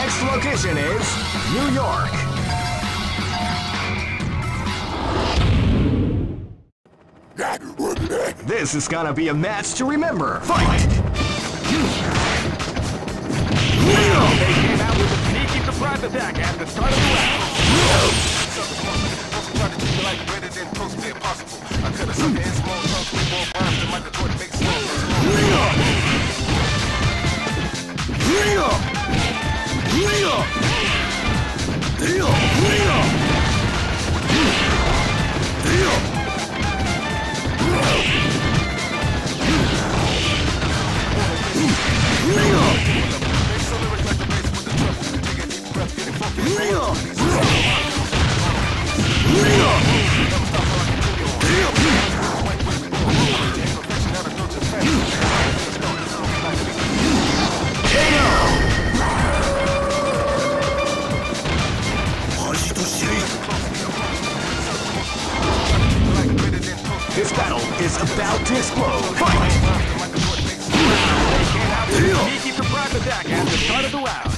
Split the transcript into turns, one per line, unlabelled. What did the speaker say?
next location is New York. This is gonna be a match to remember. Fight!
They came out with a sneaky surprise attack at the start of the round. I could have sucked in small chunks with more rhymes than Michael Jordan makes songs.
This battle is about to explode. Fight!
They came out with a sneaky surprise attack at the start of the round.